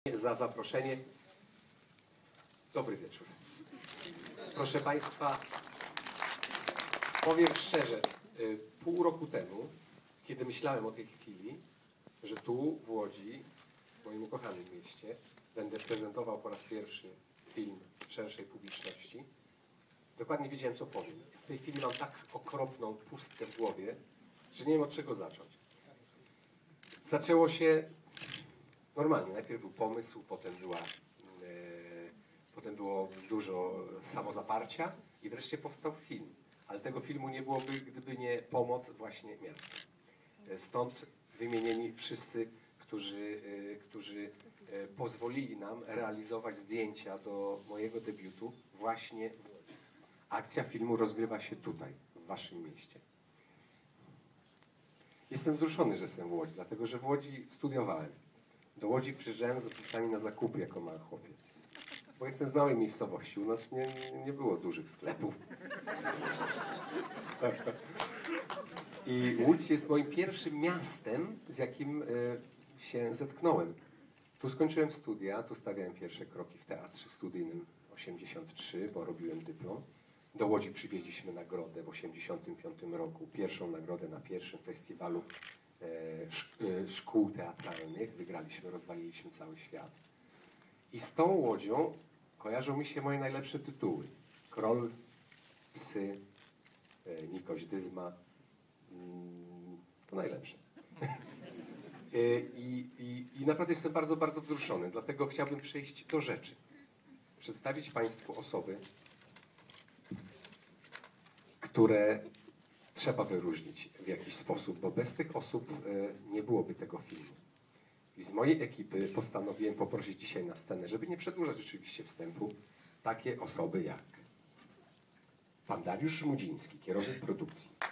za zaproszenie. Dobry wieczór. Proszę Państwa, powiem szczerze, pół roku temu, kiedy myślałem o tej chwili, że tu w Łodzi, w moim ukochanym mieście, będę prezentował po raz pierwszy film szerszej publiczności, dokładnie wiedziałem, co powiem. W tej chwili mam tak okropną pustkę w głowie, że nie wiem, od czego zacząć. Zaczęło się normalnie. Najpierw był pomysł, potem było dużo samozaparcia i wreszcie powstał film. Ale tego filmu nie byłoby, gdyby nie pomoc właśnie miasta. Stąd wymienieni wszyscy, którzy pozwolili nam realizować zdjęcia do mojego debiutu właśnie w Łodzi. Akcja filmu rozgrywa się tutaj, w waszym mieście. Jestem wzruszony, że jestem w Łodzi, dlatego że w Łodzi studiowałem. Do Łodzi przyjeżdżałem z rodzicami na zakupy jako mały chłopiec. Bo jestem z małej miejscowości, u nas nie było dużych sklepów. I Łódź jest moim pierwszym miastem, z jakim się zetknąłem. Tu skończyłem studia, tu stawiałem pierwsze kroki w teatrze studyjnym 83, bo robiłem dyplom. Do Łodzi przywieźliśmy nagrodę w 85 roku, pierwszą nagrodę na pierwszym festiwalu szkół teatralnych. Wygraliśmy, rozwaliliśmy cały świat. I z tą Łodzią kojarzą mi się moje najlepsze tytuły. Król, Psy, Nikoś Dyzma. To najlepsze. I naprawdę jestem bardzo, bardzo wzruszony. Dlatego chciałbym przejść do rzeczy. Przedstawić Państwu osoby, które trzeba wyróżnić w jakiś sposób, bo bez tych osób nie byłoby tego filmu. I z mojej ekipy postanowiłem poprosić dzisiaj na scenę, żeby nie przedłużać oczywiście wstępu, takie osoby jak pan Dariusz Żmudziński, kierownik produkcji,